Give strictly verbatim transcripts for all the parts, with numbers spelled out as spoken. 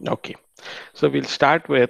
Okay, so we'll start with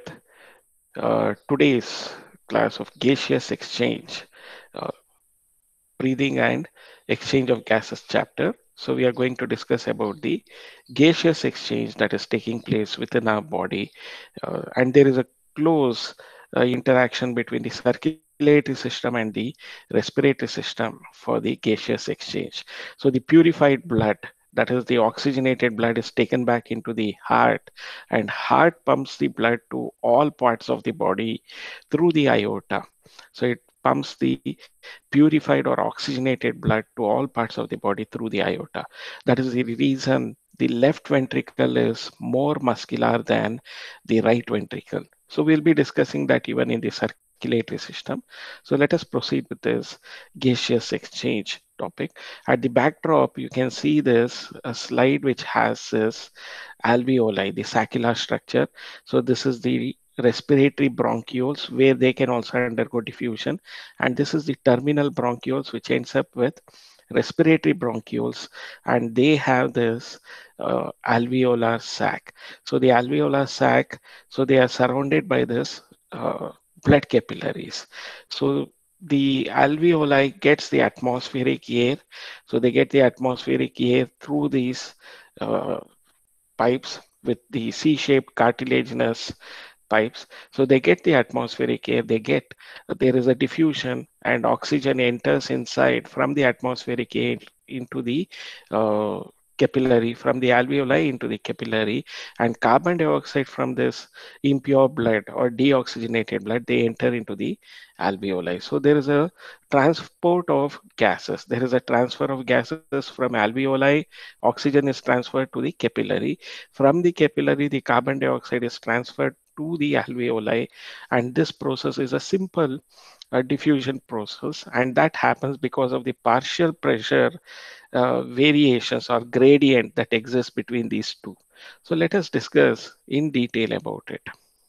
uh, today's class of gaseous exchange, uh, breathing and exchange of gases chapter. So we are going to discuss about the gaseous exchange that is taking place within our body, uh, and there is a close uh, interaction between the circulatory system and the respiratory system for the gaseous exchange. So the purified blood, that is the oxygenated blood, is taken back into the heart, and heart pumps the blood to all parts of the body through the aorta. So it pumps the purified or oxygenated blood to all parts of the body through the aorta. That is the reason the left ventricle is more muscular than the right ventricle. So we'll be discussing that even in the circulatory system. So let us proceed with this gaseous exchange topic. At the backdrop, you can see this a slide which has this alveoli, the saccular structure. So this is the respiratory bronchioles where they can also undergo diffusion. And this is the terminal bronchioles which ends up with respiratory bronchioles, and they have this uh, alveolar sac. So the alveolar sac, so they are surrounded by this uh, blood capillaries. So the alveoli gets the atmospheric air. So they get the atmospheric air through these uh, pipes with the C-shaped cartilaginous pipes. So they get the atmospheric air, they get, there is a diffusion and oxygen enters inside from the atmospheric air into the uh, capillary, from the alveoli into the capillary, and carbon dioxide from this impure blood or deoxygenated blood, they enter into the alveoli. So there is a transport of gases. There is a transfer of gases from alveoli. Oxygen is transferred to the capillary. From the capillary, the carbon dioxide is transferred to the alveoli, and this process is a simple uh, diffusion process, and that happens because of the partial pressure uh, variations or gradient that exists between these two. So let us discuss in detail about it.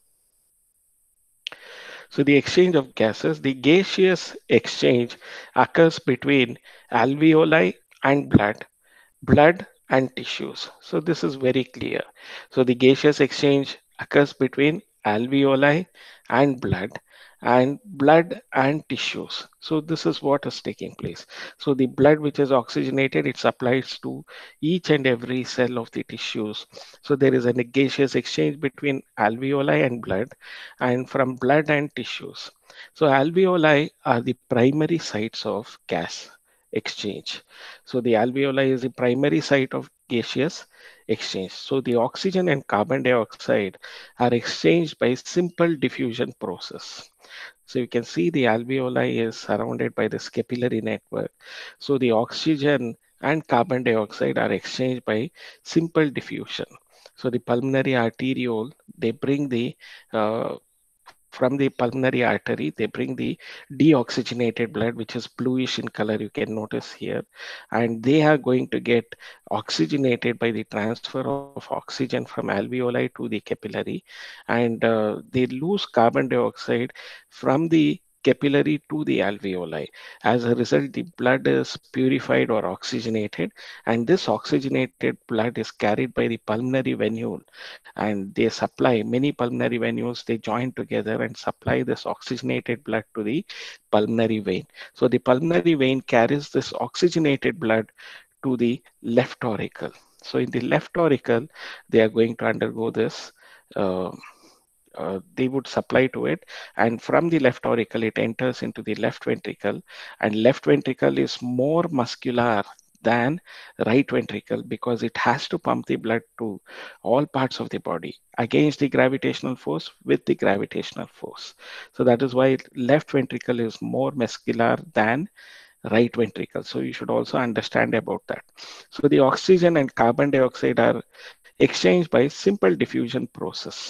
So the exchange of gases, the gaseous exchange occurs between alveoli and blood, blood and tissues. So this is very clear. So the gaseous exchange occurs between alveoli and blood, and blood and tissues. So this is what is taking place. So the blood which is oxygenated, it supplies to each and every cell of the tissues. So there is a gaseous exchange between alveoli and blood, and from blood and tissues. So alveoli are the primary sites of gas exchange. So the alveoli is the primary site of gaseous exchange. So the oxygen and carbon dioxide are exchanged by simple diffusion process. So you can see the alveoli is surrounded by this capillary network. So the oxygen and carbon dioxide are exchanged by simple diffusion. So the pulmonary arteriole, they bring the uh, from the pulmonary artery, they bring the deoxygenated blood, which is bluish in color, you can notice here, and they are going to get oxygenated by the transfer of oxygen from alveoli to the capillary, and uh, they lose carbon dioxide from the capillary to the alveoli. As a result, the blood is purified or oxygenated, and this oxygenated blood is carried by the pulmonary venule, and they supply many pulmonary venules, they join together and supply this oxygenated blood to the pulmonary vein. So the pulmonary vein carries this oxygenated blood to the left auricle. So in the left auricle, they are going to undergo this uh, uh, they would supply to it, and from the left auricle it enters into the left ventricle, and left ventricle is more muscular than right ventricle because it has to pump the blood to all parts of the body against the gravitational force with the gravitational force. So that is why left ventricle is more muscular than right ventricle. So you should also understand about that. So the oxygen and carbon dioxide are exchanged by simple diffusion process.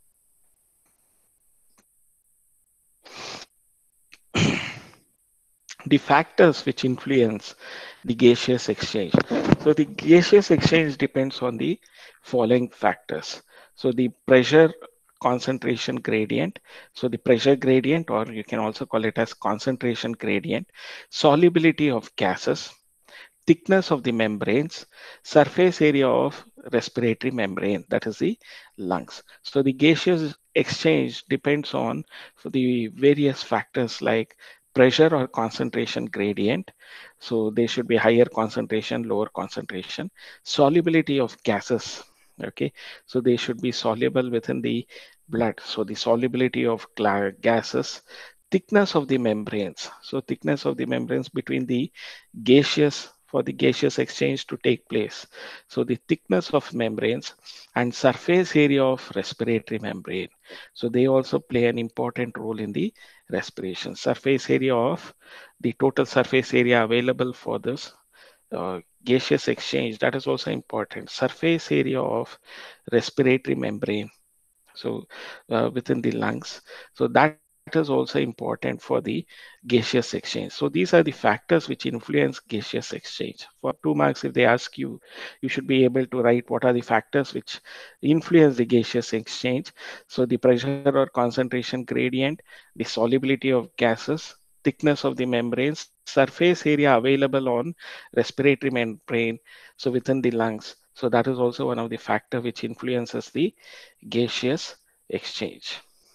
The factors which influence the gaseous exchange. So the gaseous exchange depends on the following factors. So the pressure concentration gradient. So the pressure gradient, or you can also call it as concentration gradient, solubility of gases, thickness of the membranes, surface area of respiratory membrane, that is the lungs. So the gaseous exchange depends on the various factors like pressure or concentration gradient. So there should be higher concentration, lower concentration, solubility of gases. Okay, so they should be soluble within the blood. So the solubility of gases, thickness of the membranes. So thickness of the membranes between the gaseous for the gaseous exchange to take place. So the thickness of membranes and surface area of respiratory membrane. So they also play an important role in the respiration. Surface area of the total surface area available for this uh, gaseous exchange, that is also important. Surface area of respiratory membrane, so uh, within the lungs. So that is also important for the gaseous exchange. So these are the factors which influence gaseous exchange. For two marks, if they ask you, you should be able to write what are the factors which influence the gaseous exchange. So the pressure or concentration gradient, the solubility of gases, thickness of the membranes, surface area available on respiratory membrane, so within the lungs. So that is also one of the factor which influences the gaseous exchange.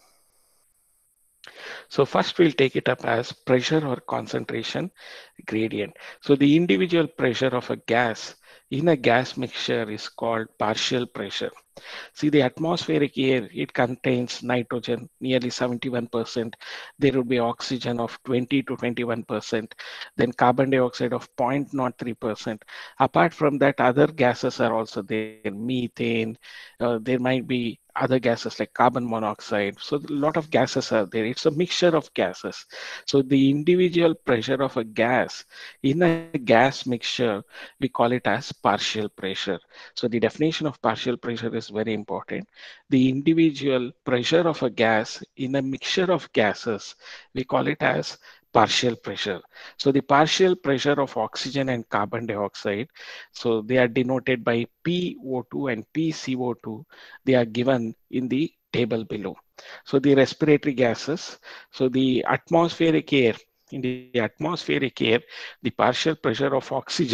So first we'll take it up as pressure or concentration gradient. So the individual pressure of a gas in a gas mixture is called partial pressure. See, the atmospheric air, it contains nitrogen nearly seventy-one percent. There would be oxygen of twenty to twenty-one percent, then carbon dioxide of zero point zero three percent. Apart from that, other gases are also there, methane, uh, there might be other gases like carbon monoxide. So a lot of gases are there. It's a mixture of gases. So the individual pressure of a gas in a gas mixture, we call it as partial pressure. So the definition of partial pressure is very important. The individual pressure of a gas in a mixture of gases, we call it as partial pressure. So the partial pressure of oxygen and carbon dioxide, so they are denoted by P O two and P C O two. They are given in the table below. So the respiratory gases, so the atmospheric air, in the atmospheric air, the partial pressure of oxygen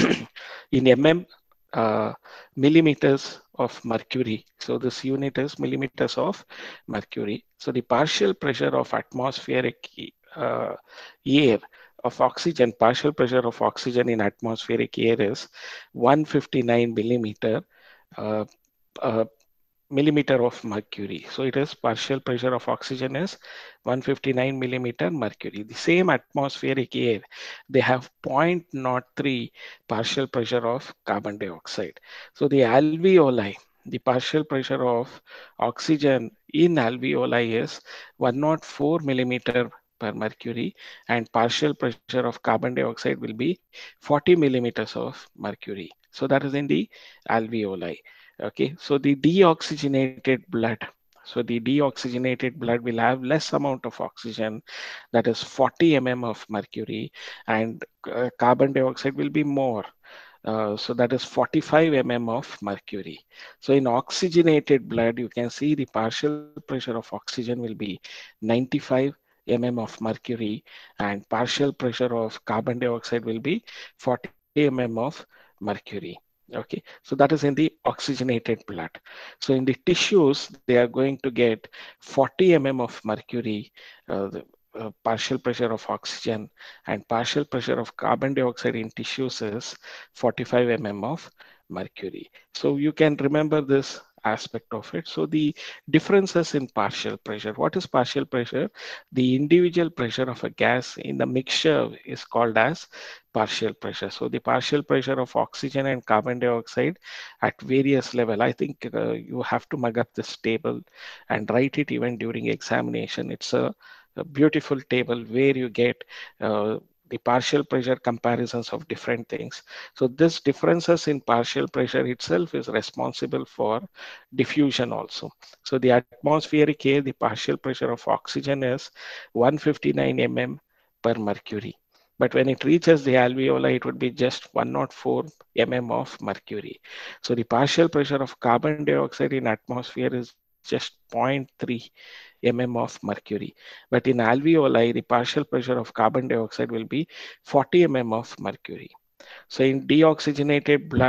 in mm uh, millimeters of mercury. So this unit is millimeters of mercury. So the partial pressure of atmospheric uh, air of oxygen, partial pressure of oxygen in atmospheric air is one hundred fifty-nine millimeter uh, uh, millimeter of mercury. So it is partial pressure of oxygen is one hundred fifty-nine millimeter mercury. The same atmospheric air, they have zero point zero three partial pressure of carbon dioxide. So the alveoli, the partial pressure of oxygen in alveoli is one hundred four millimeter per mercury, and partial pressure of carbon dioxide will be forty millimeters of mercury. So that is in the alveoli. Okay, so the deoxygenated blood. So the deoxygenated blood will have less amount of oxygen, that is forty millimeters of mercury, and uh, carbon dioxide will be more. Uh, so that is forty-five millimeters of mercury. So in oxygenated blood, you can see the partial pressure of oxygen will be ninety-five millimeters of mercury, and partial pressure of carbon dioxide will be forty millimeters of mercury. Okay, so that is in the oxygenated blood. So in the tissues, they are going to get forty millimeters of mercury, uh, the uh, partial pressure of oxygen, and partial pressure of carbon dioxide in tissues is forty-five millimeters of mercury. So you can remember this aspect of it. So the differences in partial pressure. What is partial pressure? The individual pressure of a gas in the mixture is called as partial pressure. So the partial pressure of oxygen and carbon dioxide at various level. I think uh, you have to mug up this table and write it even during examination. It's a, a beautiful table where you get uh, the partial pressure comparisons of different things. So this differences in partial pressure itself is responsible for diffusion also. So the atmospheric air, the partial pressure of oxygen is one hundred fifty-nine millimeters per mercury. But when it reaches the alveoli, it would be just one hundred four millimeters of mercury. So the partial pressure of carbon dioxide in atmosphere is just zero point three millimeters of mercury. But in alveoli, the partial pressure of carbon dioxide will be forty millimeters of mercury. So in deoxygenated blood,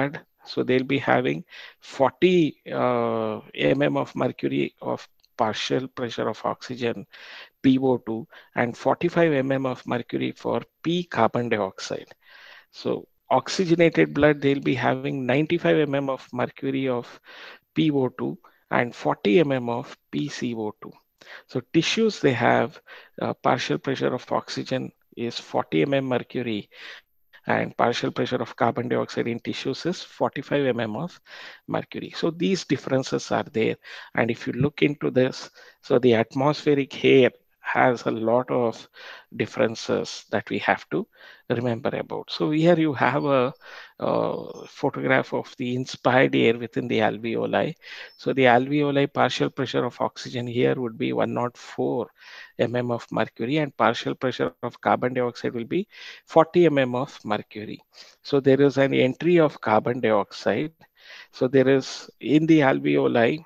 So they'll be having forty uh, mm of mercury of partial pressure of oxygen, P O two, and forty-five millimeters of mercury for P carbon dioxide. So oxygenated blood, they'll be having ninety-five millimeters of mercury of P O two and forty millimeters of P C O two. So tissues, they have uh, partial pressure of oxygen is forty millimeters mercury, and partial pressure of carbon dioxide in tissues is forty-five millimeters of mercury. So these differences are there. And if you look into this, so the atmospheric air has a lot of differences that we have to remember about. So here you have a, uh photograph of the inspired air within the alveoli. So the alveoli partial pressure of oxygen here would be one hundred four millimeters of mercury, and partial pressure of carbon dioxide will be forty millimeters of mercury. So there is an entry of carbon dioxide. So there is in the alveoli,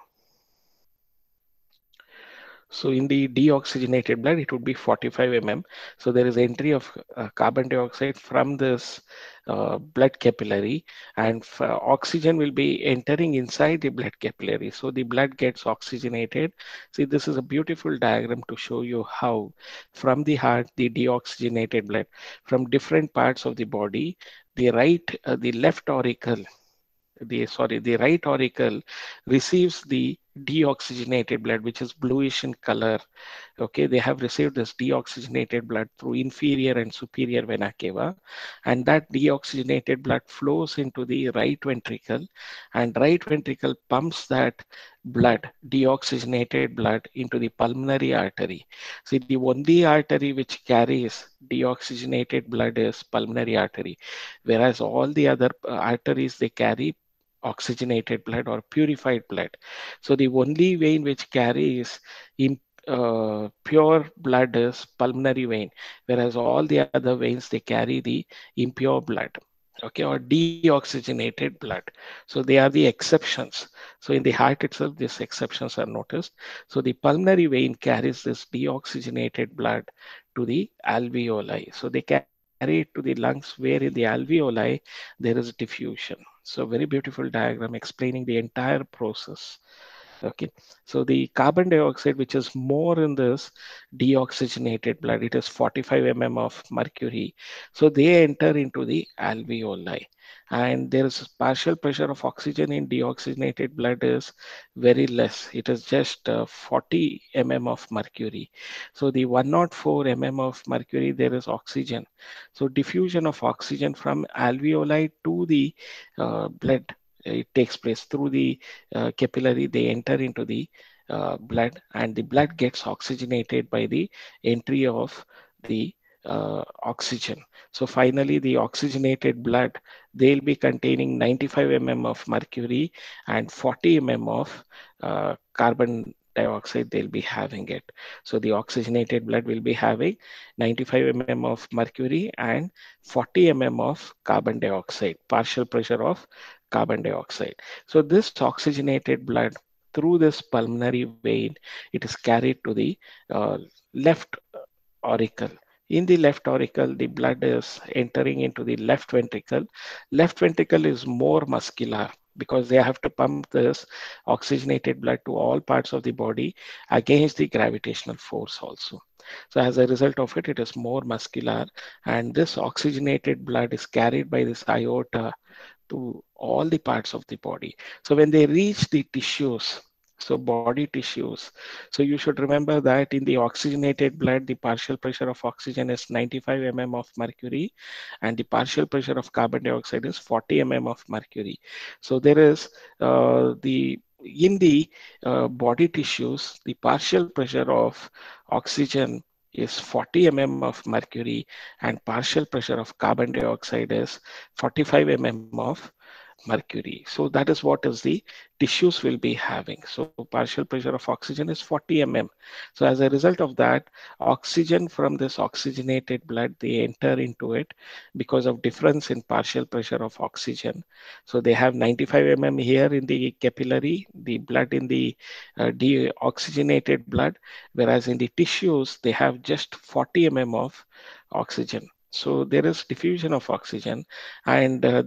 so in the deoxygenated blood, it would be forty-five millimeters. So there is entry of uh, carbon dioxide from this uh, blood capillary, and f- uh, oxygen will be entering inside the blood capillary. So the blood gets oxygenated. See, this is a beautiful diagram to show you how from the heart, the deoxygenated blood from different parts of the body, the right, uh, the left auricle, the sorry the right auricle receives the deoxygenated blood, which is bluish in color. Okay, they have received this deoxygenated blood through inferior and superior vena cava, and that deoxygenated blood flows into the right ventricle, and right ventricle pumps that blood, deoxygenated blood, into the pulmonary artery. See, the only artery which carries deoxygenated blood is pulmonary artery, whereas all the other uh, arteries, they carry oxygenated blood or purified blood. So the only vein which carries in uh, pure blood is pulmonary vein, whereas all the other veins, they carry the impure blood, okay, or deoxygenated blood. So they are the exceptions. So in the heart itself, these exceptions are noticed. So the pulmonary vein carries this deoxygenated blood to the alveoli. So they carry it to the lungs, where in the alveoli there is diffusion. So very beautiful diagram explaining the entire process. Okay, so the carbon dioxide, which is more in this deoxygenated blood, it is forty-five millimeters of mercury. So they enter into the alveoli, and there is partial pressure of oxygen in deoxygenated blood is very less. It is just uh, forty millimeters of mercury. So the one hundred four millimeters of mercury, there is oxygen. So diffusion of oxygen from alveoli to the uh, blood, it takes place through the uh, capillary. They enter into the uh, blood, and the blood gets oxygenated by the entry of the uh, oxygen. So finally, the oxygenated blood, they'll be containing ninety-five millimeters of mercury and forty millimeters of uh, carbon dioxide, they'll be having it. So the oxygenated blood will be having ninety-five millimeters of mercury and forty millimeters of carbon dioxide, partial pressure of carbon dioxide. So this oxygenated blood through this pulmonary vein, it is carried to the uh, left auricle. In the left auricle, the blood is entering into the left ventricle. Left ventricle is more muscular because they have to pump this oxygenated blood to all parts of the body against the gravitational force also. So as a result of it, it is more muscular, and this oxygenated blood is carried by this aorta to all the parts of the body. So when they reach the tissues, so body tissues, so you should remember that in the oxygenated blood, the partial pressure of oxygen is ninety-five millimeters of mercury, and the partial pressure of carbon dioxide is forty millimeters of mercury. So there is uh, the in the uh, body tissues, the partial pressure of oxygen is forty millimeters of mercury, and partial pressure of carbon dioxide is forty-five millimeters of mercury. So that is what is the tissues will be having. So partial pressure of oxygen is forty millimeters. So as a result of that, oxygen from this oxygenated blood, they enter into it because of difference in partial pressure of oxygen. So they have ninety-five millimeters here in the capillary, the blood in the uh, deoxygenated blood, whereas in the tissues, they have just forty millimeters of oxygen. So there is diffusion of oxygen, and uh, the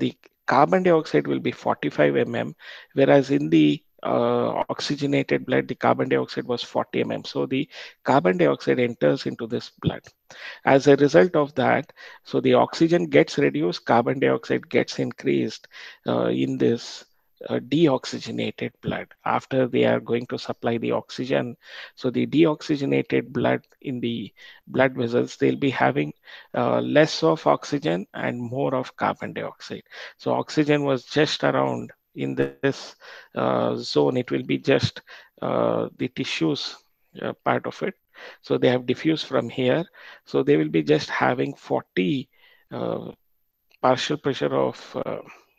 carbon dioxide will be forty-five millimeters, whereas in the uh, oxygenated blood, the carbon dioxide was forty millimeters. So the carbon dioxide enters into this blood. As a result of that, so the oxygen gets reduced, carbon dioxide gets increased uh, in this uh, deoxygenated blood after they are going to supply the oxygen. So the deoxygenated blood in the blood vessels, they'll be having uh, less of oxygen and more of carbon dioxide. So oxygen was just around in this uh, zone. It will be just uh, the tissues uh, part of it. So they have diffused from here. So they will be just having forty uh, partial pressure of uh,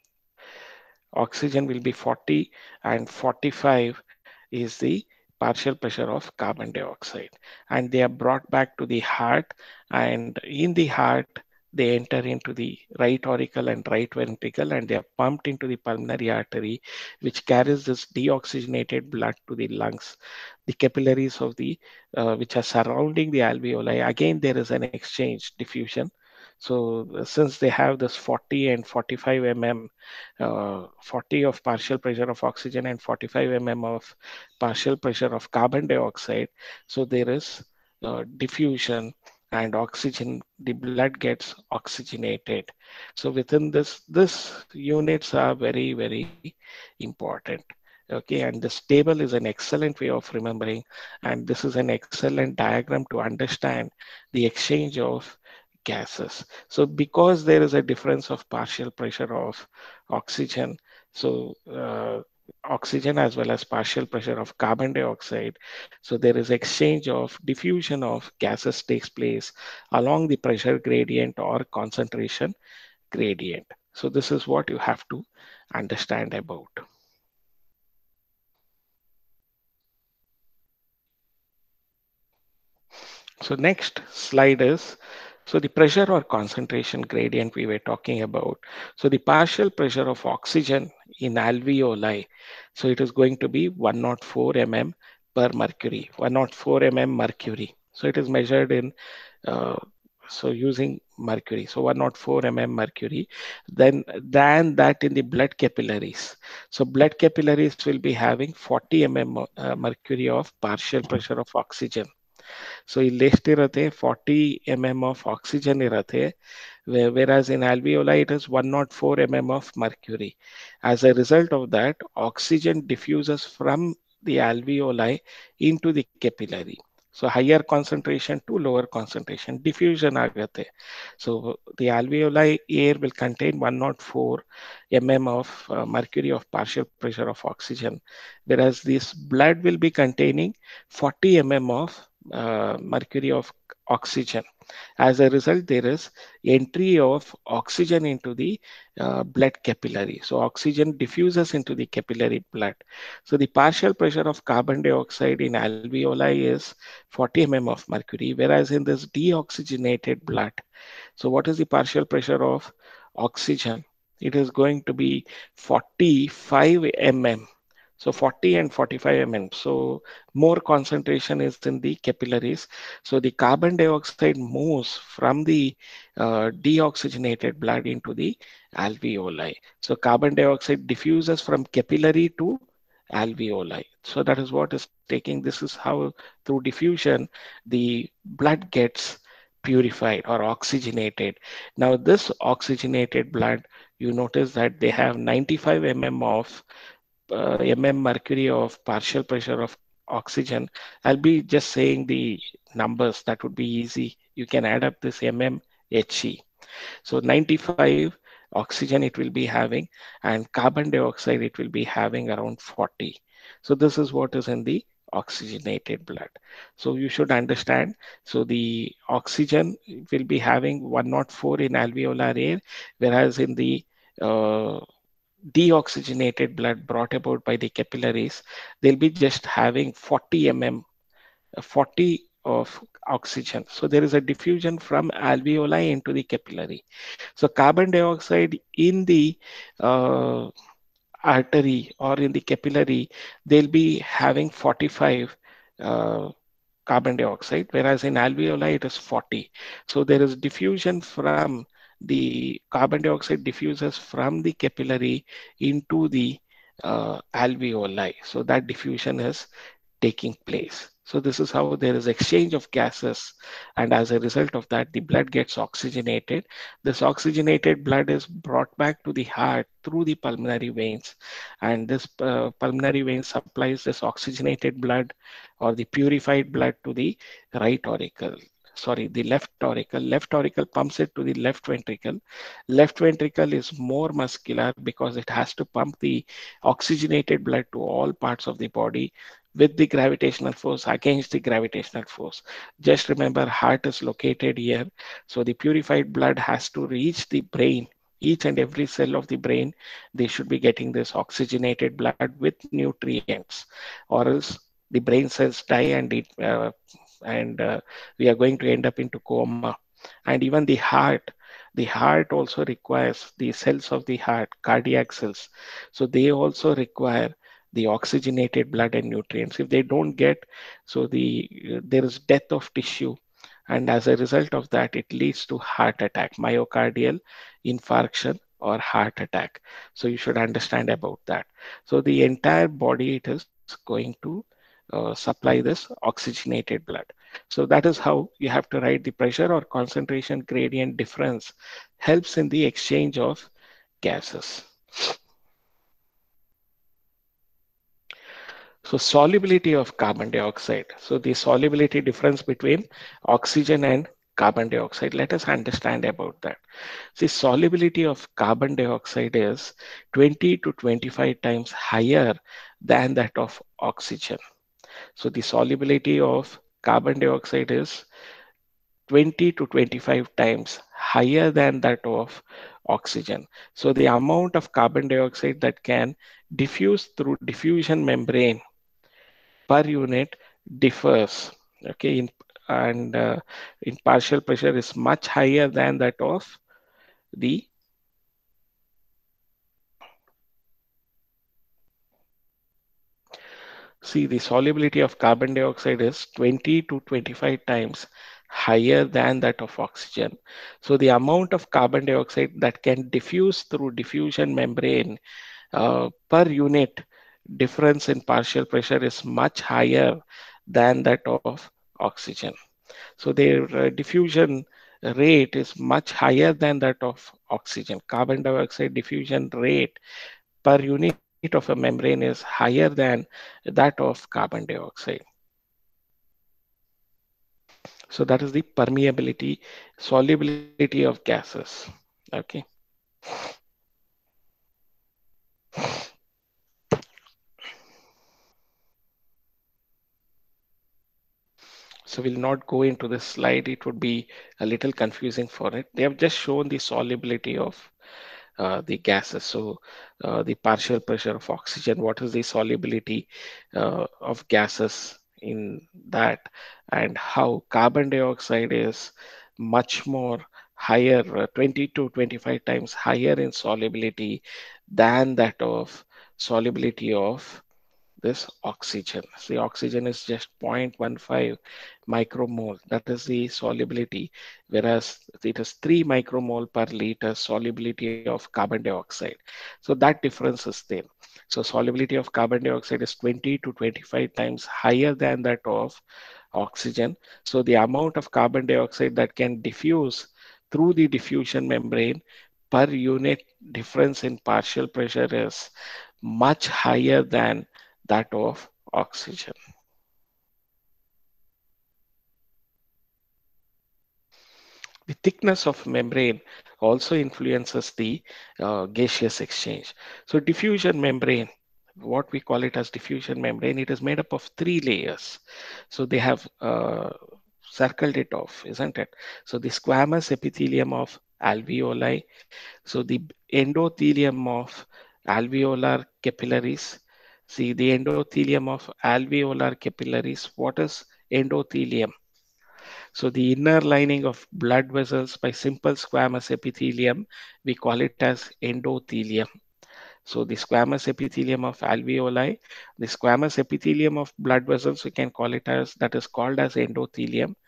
oxygen will be forty, and forty-five is the partial pressure of carbon dioxide. And they are brought back to the heart, and in the heart, they enter into the right auricle and right ventricle, and they are pumped into the pulmonary artery, which carries this deoxygenated blood to the lungs. The capillaries of the uh, which are surrounding the alveoli, again there is an exchange diffusion. So uh, since they have this forty and forty-five millimeters, uh, forty of partial pressure of oxygen and forty-five millimeters of partial pressure of carbon dioxide, so there is uh, diffusion and oxygen, the blood gets oxygenated. So within this, this units are very, very important. Okay, and this table is an excellent way of remembering, and this is an excellent diagram to understand the exchange of gases. So because there is a difference of partial pressure of oxygen, so uh, oxygen as well as partial pressure of carbon dioxide, so there is exchange of diffusion of gases takes place along the pressure gradient or concentration gradient. So this is what you have to understand about. So next slide is, so the pressure or concentration gradient we were talking about. So the partial pressure of oxygen in alveoli, so it is going to be one hundred four millimeters per mercury, one hundred four millimeters mercury. So it is measured in, uh, so using mercury, so one hundred four millimeters mercury, then than that in the blood capillaries. So blood capillaries will be having forty millimeters uh, mercury of partial pressure of oxygen. So ಇಲ್ಲಿ ಎಷ್ಟಿರುತ್ತೆ forty M M of oxygen ಇರುತ್ತೆ, whereas in alveoli it is one hundred four millimeters of mercury. As a result of that, oxygen diffuses from the alveoli into the capillary. So higher concentration to lower concentration, diffusion agate. So the alveoli air will contain one hundred four millimeters of uh, mercury of partial pressure of oxygen, whereas this blood will be containing forty millimeters of uh, mercury of oxygen. As a result, there is entry of oxygen into the uh, blood capillary. So oxygen diffuses into the capillary blood. So the partial pressure of carbon dioxide in alveoli is forty millimeters of mercury, whereas in this deoxygenated blood, so what is the partial pressure of oxygen? It is going to be forty-five millimeters. So forty and forty-five millimeters. So more concentration is in the capillaries. So the carbon dioxide moves from the uh, deoxygenated blood into the alveoli. So carbon dioxide diffuses from capillary to alveoli. So that is what is taking. This is how through diffusion the blood gets purified or oxygenated. Now this oxygenated blood, you notice that they have ninety-five millimeters of uh, mm mercury of partial pressure of oxygen. I'll be just saying the numbers, that would be easy. You can add up this mmHg. So ninety-five oxygen it will be having, and carbon dioxide it will be having around forty. So this is what is in the oxygenated blood. So you should understand. So the oxygen will be having one hundred four in alveolar air, whereas in the uh, deoxygenated blood brought about by the capillaries, they'll be just having forty millimeters, forty of oxygen. So there is a diffusion from alveoli into the capillary. So carbon dioxide in the uh, artery or in the capillary, they'll be having forty-five uh, carbon dioxide, whereas in alveoli it is forty. So there is diffusion from the carbon dioxide diffuses from the capillary into the uh, alveoli. So that diffusion is taking place. So this is how there is exchange of gases, and as a result of that, the blood gets oxygenated. This oxygenated blood is brought back to the heart through the pulmonary veins, and this uh, pulmonary vein supplies this oxygenated blood or the purified blood to the right auricle. Sorry, the left auricle. Left auricle pumps it to the left ventricle. Left ventricle is more muscular because it has to pump the oxygenated blood to all parts of the body with the gravitational force against the gravitational force. Just remember, heart is located here. So the purified blood has to reach the brain. Each and every cell of the brain, they should be getting this oxygenated blood with nutrients, or else the brain cells die and it uh, and uh, we are going to end up into coma. And even the heart, the heart also requires the cells of the heart, cardiac cells. So they also require the oxygenated blood and nutrients. If they don't get, so the uh, there is death of tissue, and as a result of that, it leads to heart attack, myocardial infarction or heart attack. So you should understand about that. So the entire body, it is going to uh, supply this oxygenated blood. So that is how you have to write the pressure or concentration gradient difference helps in the exchange of gases. So solubility of carbon dioxide. So the solubility difference between oxygen and carbon dioxide. Let us understand about that. See, solubility of carbon dioxide is twenty to twenty-five times higher than that of oxygen. So the solubility of carbon dioxide is twenty to twenty-five times higher than that of oxygen. So the amount of carbon dioxide that can diffuse through diffusion membrane per unit differs. Okay, in, and uh, in partial pressure is much higher than that of the See, the solubility of carbon dioxide is twenty to twenty-five times higher than that of oxygen. So the amount of carbon dioxide that can diffuse through diffusion membrane uh, per unit difference in partial pressure is much higher than that of oxygen. So their uh, diffusion rate is much higher than that of oxygen. Carbon dioxide diffusion rate per unit of a membrane is higher than that of carbon dioxide. So that is the permeability, solubility of gases. Okay. So we'll not go into this slide. It would be a little confusing for it. They have just shown the solubility of uh, the gases. So uh, the partial pressure of oxygen, what is the solubility uh, of gases in that, and how carbon dioxide is much more higher, uh, twenty to twenty-five times higher in solubility than that of solubility of this oxygen. See, oxygen is just zero point one five micromole. That is the solubility, whereas it is three micromole per liter solubility of carbon dioxide. So that difference is there. So solubility of carbon dioxide is twenty to twenty-five times higher than that of oxygen. So the amount of carbon dioxide that can diffuse through the diffusion membrane per unit difference in partial pressure is much higher than that of oxygen. The thickness of membrane also influences the uh, gaseous exchange. So diffusion membrane, what we call it as diffusion membrane, it is made up of three layers. So they have uh, circled it off, isn't it? So the squamous epithelium of alveoli, so the endothelium of alveolar capillaries. See, the endothelium of alveolar capillaries, what is endothelium? So the inner lining of blood vessels by simple squamous epithelium, we call it as endothelium. So the squamous epithelium of alveoli, the squamous epithelium of blood vessels, we can call it as, that is called as endothelium.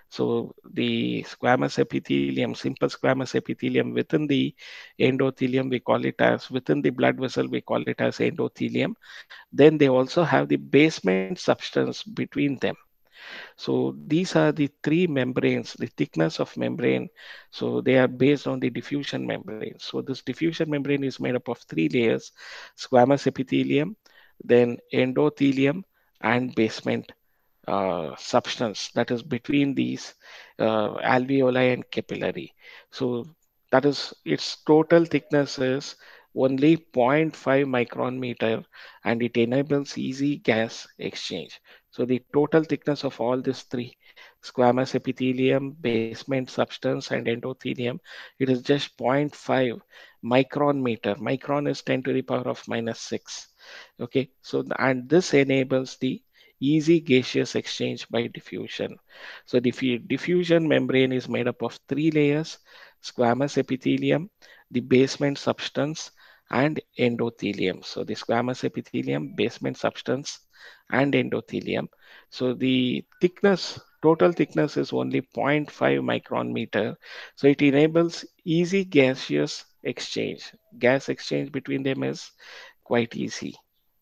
So the squamous epithelium, simple squamous epithelium within the endothelium, we call it as, within the blood vessel, we call it as endothelium. Then they also have the basement substance between them. So these are the three membranes, the thickness of membrane. So they are based on the diffusion membrane. So this diffusion membrane is made up of three layers: squamous epithelium, then endothelium, and basement uh, substance that is between these uh, alveoli and capillary. So that is, its total thickness is only zero point zero point five micron meter, and it enables easy gas exchange. So the total thickness of all these three, squamous epithelium, basement substance, and endothelium, it is just zero point zero point five micron meter. Micron is ten to the power of minus six. Okay, so and this enables the easy gaseous exchange by diffusion. So the diffusion membrane is made up of three layers: squamous epithelium, the basement substance, and endothelium. So the squamous epithelium, basement substance, and endothelium. So the thickness, total thickness is only zero point zero point five micron meter. So it enables easy gaseous exchange. Gas exchange between them is quite easy.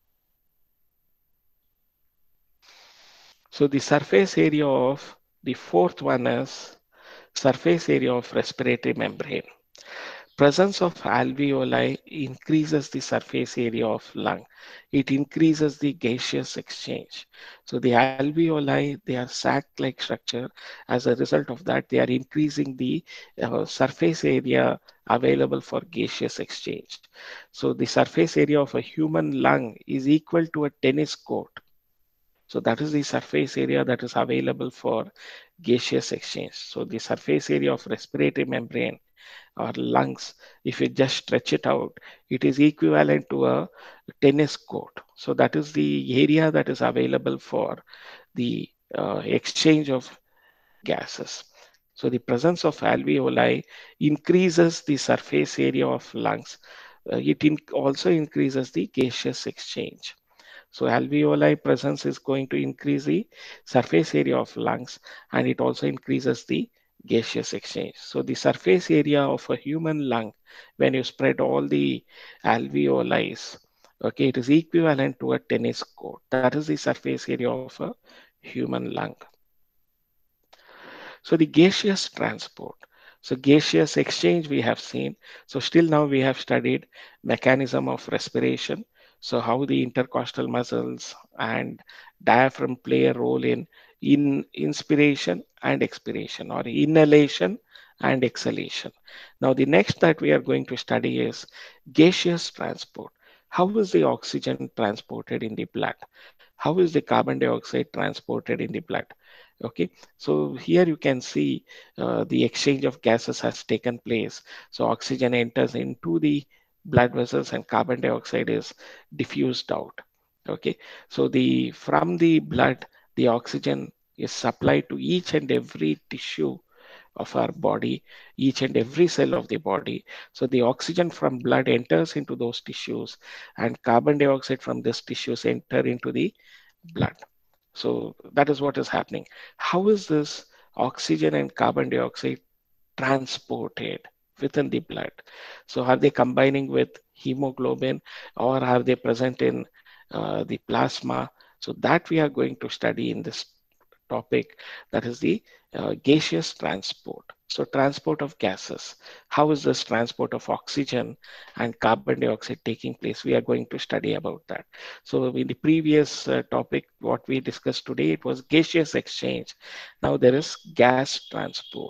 So the surface area of the fourth one is surface area of respiratory membrane. Presence of alveoli increases the surface area of lung. It increases the gaseous exchange. So the alveoli, they are sac-like structure. As a result of that, they are increasing the uh, surface area available for gaseous exchange. So the surface area of a human lung is equal to a tennis court. So that is the surface area that is available for gaseous exchange. So the surface area of respiratory membrane or lungs, if you just stretch it out, it is equivalent to a tennis court. So that is the area that is available for the uh, exchange of gases. So the presence of alveoli increases the surface area of lungs. Uh, it in also increases the gaseous exchange. So alveoli presence is going to increase the surface area of lungs, and it also increases the gaseous exchange. So the surface area of a human lung, when you spread all the alveoli, okay, it is equivalent to a tennis court. That is the surface area of a human lung. So the gaseous transport. So gaseous exchange we have seen. So still now we have studied mechanism of respiration. So how the intercostal muscles and diaphragm play a role in in inspiration and expiration, or inhalation and exhalation. Now the next that we are going to study is gaseous transport. How is the oxygen transported in the blood? How is the carbon dioxide transported in the blood? Okay, so here you can see uh, the exchange of gases has taken place. So oxygen enters into the blood vessels and carbon dioxide is diffused out. Okay, so the from the blood, the oxygen is supplied to each and every tissue of our body, each and every cell of the body. So the oxygen from blood enters into those tissues, and carbon dioxide from these tissues enter into the blood. So that is what is happening. How is this oxygen and carbon dioxide transported within the blood? So are they combining with hemoglobin, or are they present in uh, the plasma? So that we are going to study in this topic, that is the uh, gaseous transport. So transport of gases. How is this transport of oxygen and carbon dioxide taking place? We are going to study about that. So in the previous uh, topic, what we discussed today, it was gaseous exchange. Now there is gas transport.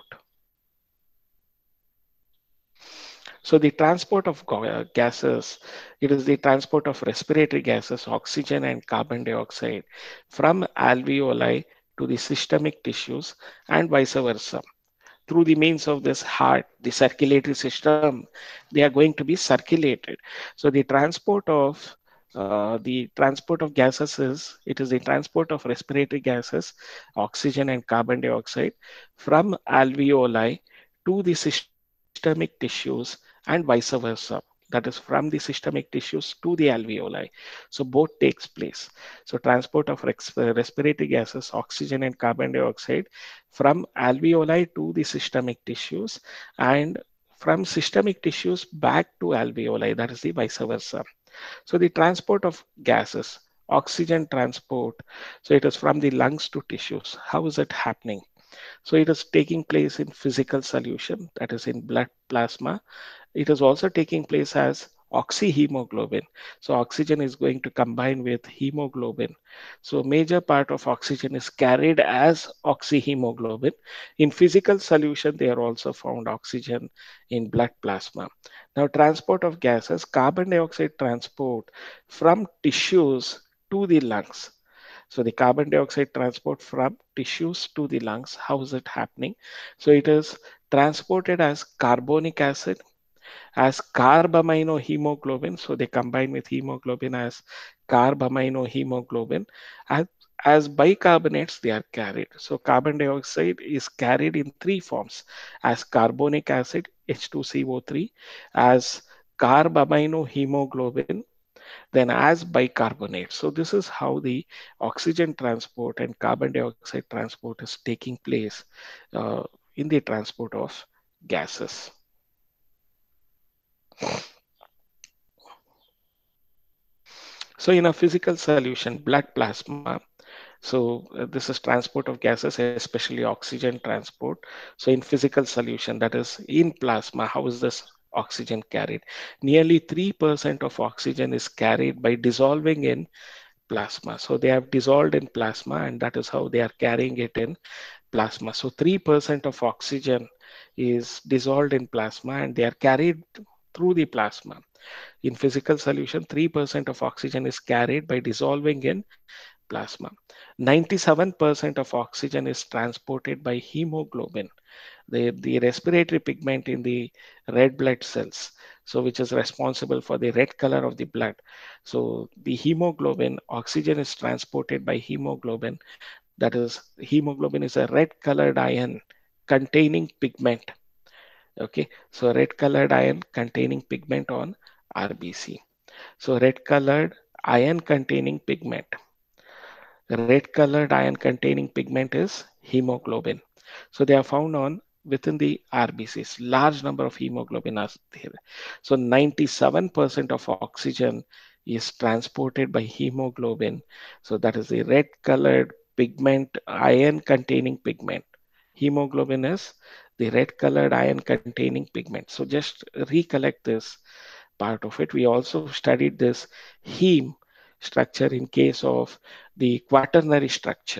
So the transport of uh, gases, it is the transport of respiratory gases, oxygen and carbon dioxide from alveoli to the systemic tissues and vice versa. Through the means of this heart, the circulatory system, they are going to be circulated. So the transport of uh, the transport of gases is, it is the transport of respiratory gases, oxygen and carbon dioxide from alveoli to the systemic tissues and vice versa. that is from the systemic tissues to the alveoli. So both takes place. So transport of rex- uh, respiratory gases, oxygen and carbon dioxide from alveoli to the systemic tissues, and from systemic tissues back to alveoli, that is the vice versa. So the transport of gases, oxygen transport, so it is from the lungs to tissues. How is it happening? So it is taking place in physical solution, that is in blood plasma. It is also taking place as oxyhemoglobin. So oxygen is going to combine with hemoglobin. So major part of oxygen is carried as oxyhemoglobin. In physical solution, they are also found oxygen in blood plasma. Now transport of gases, carbon dioxide transport from tissues to the lungs. So the carbon dioxide transport from tissues to the lungs, how is it happening? So it is transported as carbonic acid, as carbaminohemoglobin. So they combine with hemoglobin as carbaminohemoglobin. As, as bicarbonates, they are carried. So carbon dioxide is carried in three forms: as carbonic acid, H two C O three, as carbaminohemoglobin, then as bicarbonate. So this is how the oxygen transport and carbon dioxide transport is taking place uh, in the transport of gases. So in a physical solution, blood plasma, so uh, this is transport of gases, especially oxygen transport. So in physical solution, that is in plasma, how is this oxygen carried? Nearly three percent of oxygen is carried by dissolving in plasma. So they have dissolved in plasma, and that is how they are carrying it in plasma. So three percent of oxygen is dissolved in plasma and they are carried through the plasma. In physical solution, three percent of oxygen is carried by dissolving in plasma. ninety-seven percent of oxygen is transported by hemoglobin, the, the respiratory pigment in the red blood cells, so which is responsible for the red color of the blood. So the hemoglobin, oxygen is transported by hemoglobin. That is, hemoglobin is a red colored ion containing pigment. Okay, so red colored ion containing pigment on R B C. So red colored ion containing pigment. Red colored ion containing pigment is hemoglobin. So they are found on within the R B Cs. Large number of hemoglobin are there. So ninety-seven percent of oxygen is transported by hemoglobin. So that is the red colored pigment, ion containing pigment. Hemoglobin is the red colored ion containing pigment. So just recollect this part of it. We also studied this heme structure in case of the quaternary structure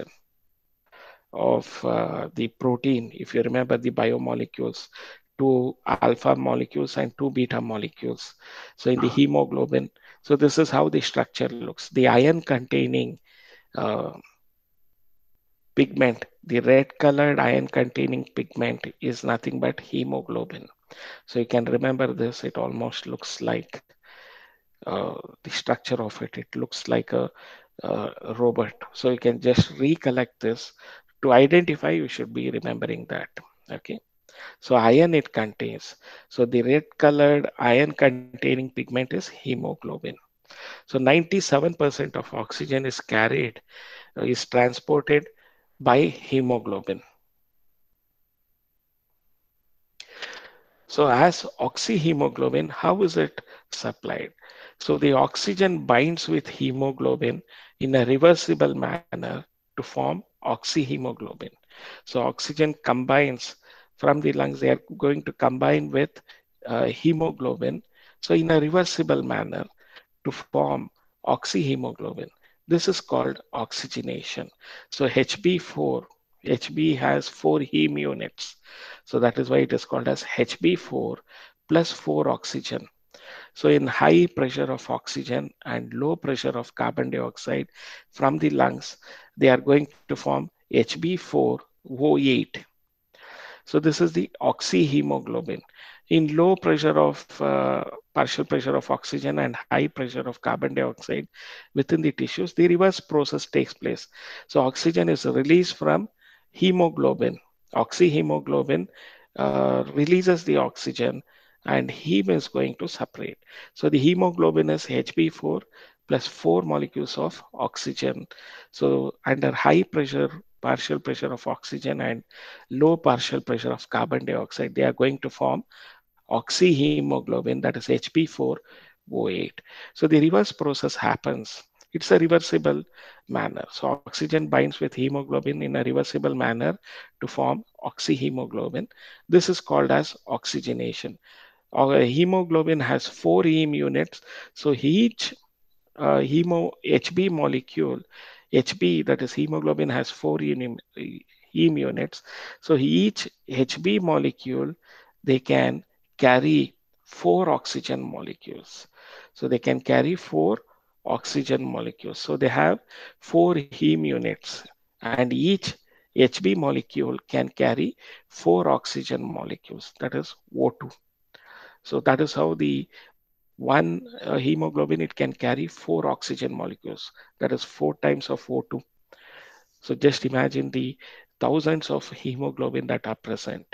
of uh, the protein. If you remember the biomolecules, two alpha molecules and two beta molecules. So in the hemoglobin, so this is how the structure looks. The ion containing uh, pigment, the red colored ion containing pigment is nothing but hemoglobin. So you can remember this, it almost looks like uh, the structure of it. It looks like a, a robot. So you can just recollect this. To identify, you should be remembering that. Okay. So iron it contains. So the red colored iron containing pigment is hemoglobin. So ninety-seven percent of oxygen is carried, uh, is transported by hemoglobin. So as oxyhemoglobin, how is it supplied? So the oxygen binds with hemoglobin in a reversible manner to form oxyhemoglobin. So oxygen combines from the lungs, they are going to combine with uh, hemoglobin. So in a reversible manner to form oxyhemoglobin. This is called oxygenation. So H B four, H B has four heme units. So that is why it is called as H B four plus four oxygen. So in high pressure of oxygen and low pressure of carbon dioxide from the lungs, they are going to form H B four O eight. So this is the oxyhemoglobin. In low pressure of uh, partial pressure of oxygen and high pressure of carbon dioxide within the tissues, the reverse process takes place. So oxygen is released from hemoglobin. Oxyhemoglobin uh, releases the oxygen and heme is going to separate. So the hemoglobin is H B four plus four molecules of oxygen. So under high pressure, partial pressure of oxygen and low partial pressure of carbon dioxide, they are going to form oxyhemoglobin, that is H B four O eight. So the reverse process happens. It's a reversible manner. So oxygen binds with hemoglobin in a reversible manner to form oxyhemoglobin. This is called as oxygenation. Our hemoglobin has four heme units. So each uh, hemo H B molecule, H B, that is hemoglobin, has four heme, heme units. So each H B molecule, they can carry four oxygen molecules. So they can carry four oxygen molecules. So they have four heme units, and each H B molecule can carry four oxygen molecules, that is O two. So that is how the one uh, hemoglobin, it can carry four oxygen molecules, that is four times of O two. So just imagine the thousands of hemoglobin that are present.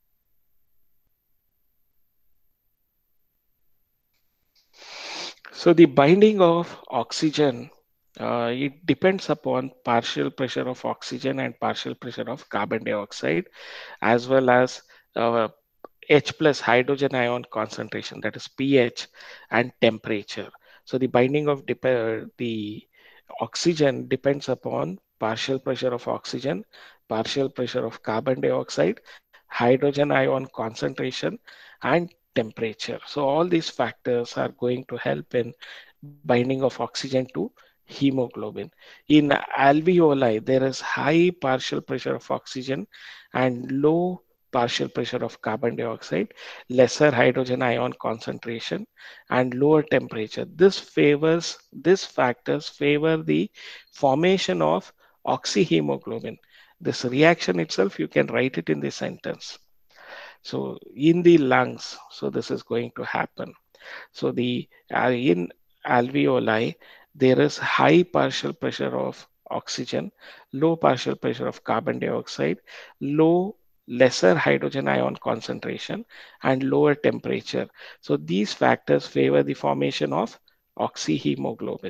So the binding of oxygen, uh, it depends upon partial pressure of oxygen and partial pressure of carbon dioxide, as well as uh, H plus hydrogen ion concentration, that is pH, and temperature. So the binding of dep- uh, the oxygen depends upon partial pressure of oxygen, partial pressure of carbon dioxide, hydrogen ion concentration, and temperature. So all these factors are going to help in binding of oxygen to hemoglobin. In alveoli, there is high partial pressure of oxygen and low partial pressure of carbon dioxide, lesser hydrogen ion concentration, and lower temperature. This favors, these factors favor the formation of oxyhemoglobin. This reaction itself, you can write it in the sentence. So in the lungs, so this is going to happen. So the uh, in alveoli, there is high partial pressure of oxygen, low partial pressure of carbon dioxide, low lesser hydrogen ion concentration, and lower temperature. So these factors favor the formation of oxyhemoglobin.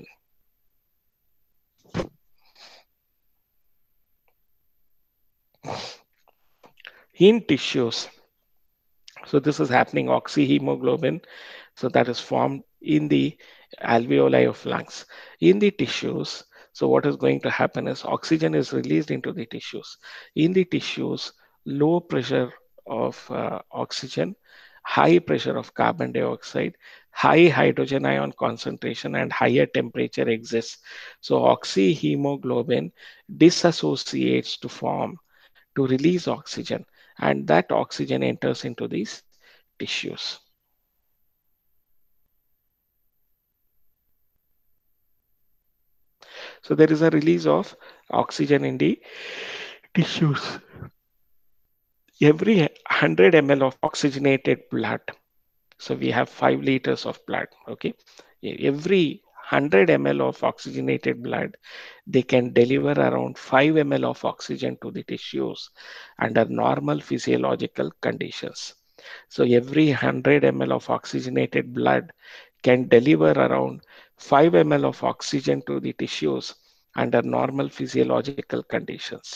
In tissues, so this is happening oxyhemoglobin. So that is formed in the alveoli of lungs. In the tissues, so what is going to happen is oxygen is released into the tissues. In the tissues, low pressure of uh, oxygen, high pressure of carbon dioxide, high hydrogen ion concentration, and higher temperature exists. So oxyhemoglobin disassociates to form, to release oxygen, and that oxygen enters into these tissues. So there is a release of oxygen in the tissues. Every one hundred milliliters of oxygenated blood, so we have five liters of blood, okay? Every one hundred milliliters of oxygenated blood, they can deliver around five milliliters of oxygen to the tissues under normal physiological conditions. So every one hundred milliliters of oxygenated blood can deliver around five milliliters of oxygen to the tissues under normal physiological conditions.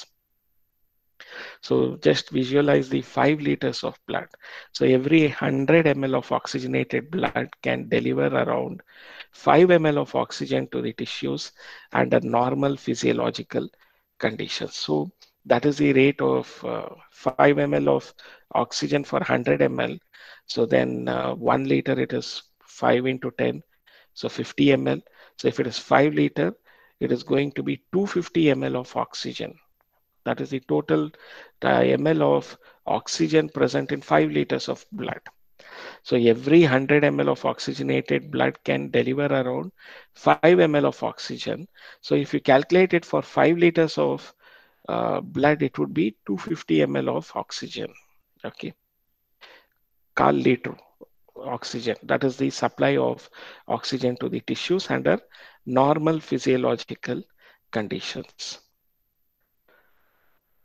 So just visualize the five liters of blood. So every one hundred milliliters of oxygenated blood can deliver around five milliliters of oxygen to the tissues under normal physiological conditions. So that is the rate of uh, five milliliters of oxygen for one hundred milliliters. So then uh, one liter, it is five into ten, so fifty milliliters. So if it is five liter, it is going to be two hundred fifty milliliters of oxygen. That is the total uh, ml of oxygen present in five liters of blood. So every one hundred milliliters of oxygenated blood can deliver around five milliliters of oxygen. So if you calculate it for five liters of uh, blood, it would be two hundred fifty milliliters of oxygen. Okay, cal liter oxygen. That is the supply of oxygen to the tissues under normal physiological conditions.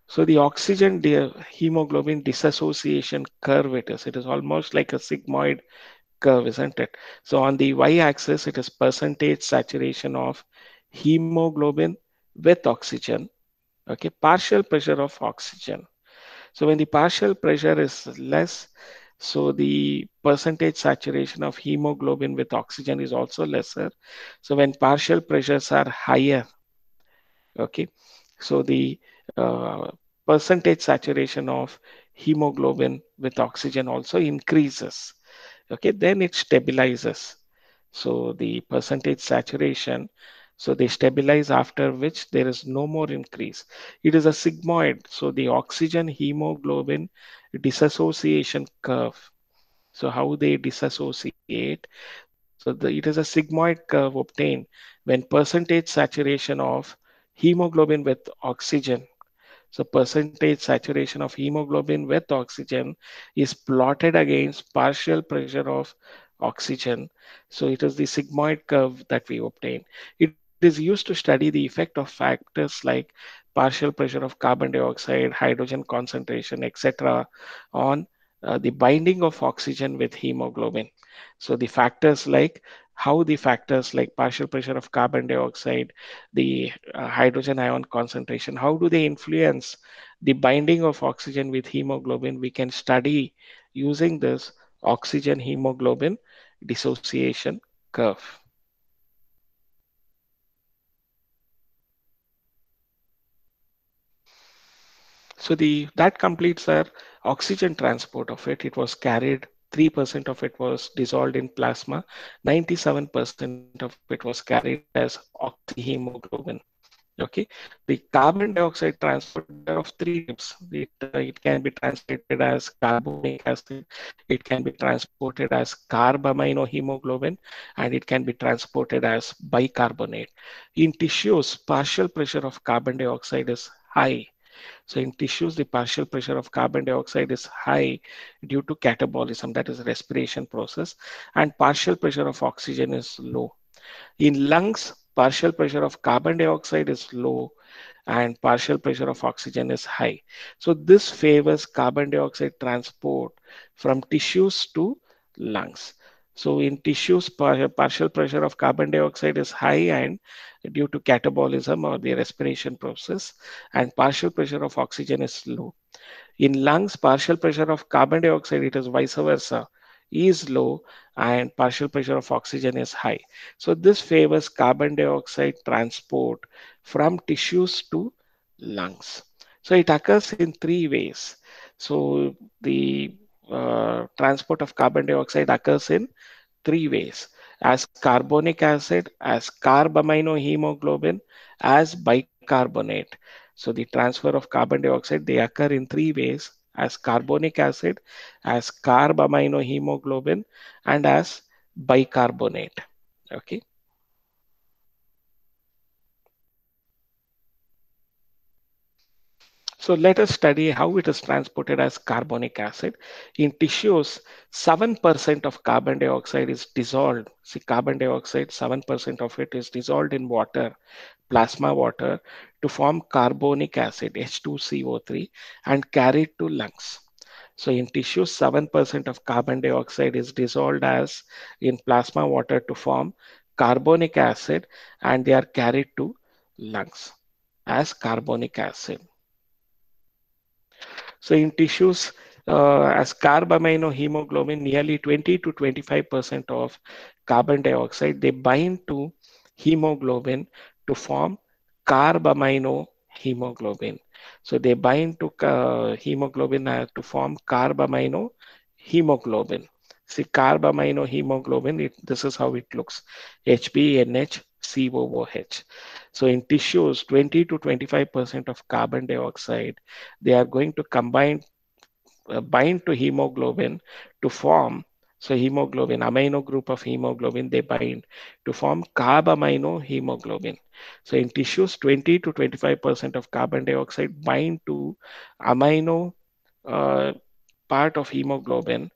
So the oxygen de- hemoglobin dissociation curve it is. It is almost like a sigmoid curve, isn't it? So on the y-axis, it is percentage saturation of hemoglobin with oxygen. Okay, partial pressure of oxygen. So when the partial pressure is less, so the percentage saturation of hemoglobin with oxygen is also lesser. So when partial pressures are higher, okay, so the uh, percentage saturation of hemoglobin with oxygen also increases. Okay, then it stabilizes. So the percentage saturation, so they stabilize, after which there is no more increase. It is a sigmoid. So the oxygen hemoglobin dissociation curve. So how they dissociate? So the, it is a sigmoid curve obtained when percentage saturation of hemoglobin with oxygen. So percentage saturation of hemoglobin with oxygen is plotted against partial pressure of oxygen. So it is the sigmoid curve that we obtain. It is used to study the effect of factors like partial pressure of carbon dioxide, hydrogen concentration, et cetera on uh, the binding of oxygen with hemoglobin. So the factors like how the factors like partial pressure of carbon dioxide, the uh, hydrogen ion concentration, how do they influence the binding of oxygen with hemoglobin? We can study using this oxygen hemoglobin dissociation curve. So the that completes our oxygen transport of it. It was carried, three percent of it was dissolved in plasma, ninety-seven percent of it was carried as oxyhemoglobin. Okay, the carbon dioxide transport, there are of three types. It, uh, it can be translated as carbonic acid, it can be transported as carbaminohemoglobin, and it can be transported as bicarbonate. In tissues, partial pressure of carbon dioxide is high. So in tissues, the partial pressure of carbon dioxide is high due to catabolism, that is respiration process, and partial pressure of oxygen is low. In lungs, partial pressure of carbon dioxide is low and partial pressure of oxygen is high. So this favors carbon dioxide transport from tissues to lungs. So in tissues, partial pressure of carbon dioxide is high and due to catabolism or the respiration process, and partial pressure of oxygen is low. In lungs, partial pressure of carbon dioxide, it is vice versa, is low and partial pressure of oxygen is high. So this favors carbon dioxide transport from tissues to lungs. So it occurs in three ways. So the uh, transport of carbon dioxide occurs in three ways: as carbonic acid, as carbaminohemoglobin, as bicarbonate. So the transfer of carbon dioxide, they occur in three ways: as carbonic acid, as carbaminohemoglobin, and as bicarbonate. Okay. So let us study how it is transported as carbonic acid. In tissues, seven percent of carbon dioxide is dissolved. See, carbon dioxide, seven percent of it is dissolved in water, plasma water, to form carbonic acid, H two C O three, and carried to lungs. So in tissues, seven percent of carbon dioxide is dissolved as in plasma water to form carbonic acid, and they are carried to lungs as carbonic acid. So in tissues, uh, as carbaminohemoglobin, nearly twenty to twenty-five percent of carbon dioxide, they bind to hemoglobin to form carbaminohemoglobin. So they bind to uh, hemoglobin uh, to form carbaminohemoglobin. See, carbaminohemoglobin, it, this is how it looks, H B N H C O O H. So in tissues, twenty to twenty-five percent of carbon dioxide, they are going to combine, uh, bind to hemoglobin to form, so hemoglobin, amino group of hemoglobin, they bind to form carbaminohemoglobin. So in tissues, twenty to twenty-five percent of carbon dioxide bind to amino uh, part of hemoglobin,